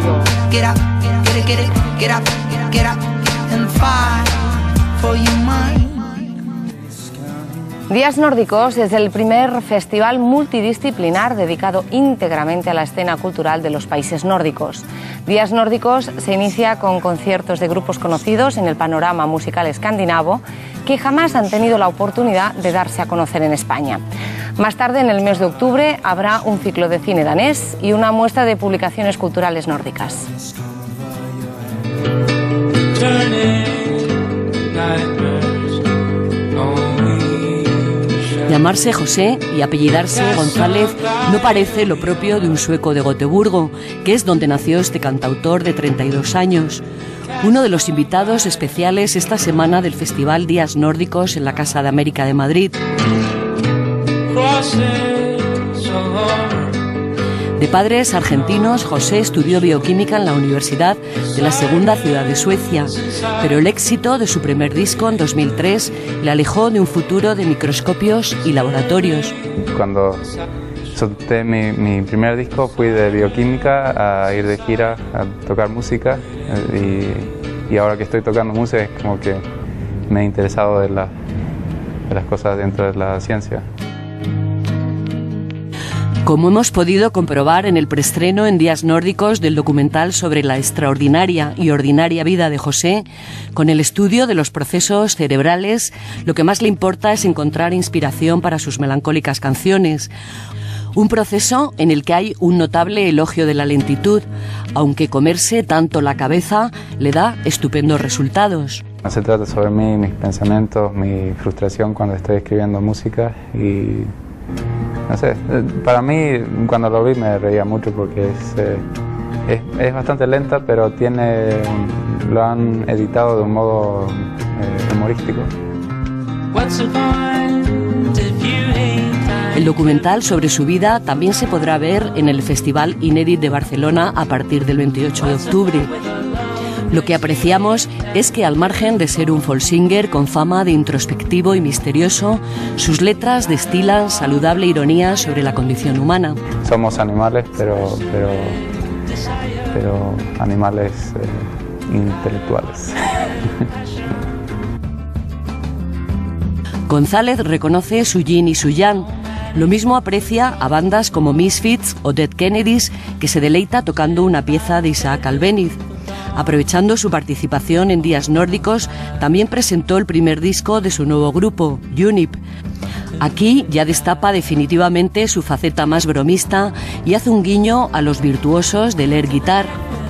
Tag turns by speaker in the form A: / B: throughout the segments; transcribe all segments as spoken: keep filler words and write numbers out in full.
A: mundo.
B: Get up, get it, get it, get up, get up and fight for your mind.
A: Días Nórdicos es el primer festival multidisciplinar dedicado íntegramente a la escena cultural de los países nórdicos. Días Nórdicos se inicia con conciertos de grupos conocidos en el panorama musical escandinavo que jamás han tenido la oportunidad de darse a conocer en España. Más tarde, en el mes de octubre, habrá un ciclo de cine danés y una muestra de publicaciones culturales nórdicas.
C: Llamarse José y apellidarse González no parece lo propio de un sueco de Gotemburgo, que es donde nació este cantautor de treinta y dos años. Uno de los invitados especiales esta semana del Festival Días Nórdicos en la Casa de América de Madrid. De padres argentinos, José estudió bioquímica en la Universidad de la segunda ciudad de Suecia, pero el éxito de su primer disco en dos mil tres le alejó de un futuro de microscopios y laboratorios.
D: Cuando solté mi, mi primer disco fui de bioquímica a ir de gira a tocar música y, y ahora que estoy tocando música es como que me he interesado de, la, de las cosas dentro de la ciencia.
C: Como hemos podido comprobar en el preestreno en Días Nórdicos del documental sobre la extraordinaria y ordinaria vida de José, con el estudio de los procesos cerebrales, lo que más le importa es encontrar inspiración para sus melancólicas canciones. Un proceso en el que hay un notable elogio de la lentitud, aunque comerse tanto la cabeza le da estupendos resultados.
D: No se trata sobre mí, mis pensamientos, mi frustración cuando estoy escribiendo música y... No sé, para mí cuando lo vi me reía mucho porque es, eh, es, es bastante lenta, pero tiene, lo han editado de un modo eh, humorístico.
C: El documental sobre su vida también se podrá ver en el Festival Inédit de Barcelona a partir del veintiocho de octubre. Lo que apreciamos es que, al margen de ser un folksinger con fama de introspectivo y misterioso, sus letras destilan saludable ironía sobre la condición humana.
D: Somos animales, pero, pero, pero animales eh, intelectuales.
C: González reconoce su yin y su yang. Lo mismo aprecia a bandas como Misfits o Dead Kennedys, que se deleita tocando una pieza de Isaac Albéniz. Aprovechando su participación en Días Nórdicos, también presentó el primer disco de su nuevo grupo, Unip. Aquí ya destapa definitivamente su faceta más bromista y hace un guiño a los virtuosos del air guitar.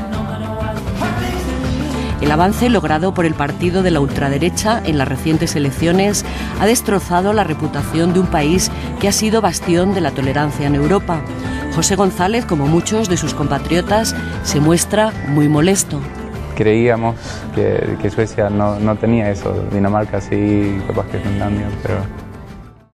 C: El avance logrado por el partido de la ultraderecha en las recientes elecciones ha destrozado la reputación de un país que ha sido bastión de la tolerancia en Europa. José González, como muchos de sus compatriotas, se muestra muy molesto.
D: Creíamos que, que Suecia no, no tenía eso, Dinamarca sí, capaz que Finlandia, pero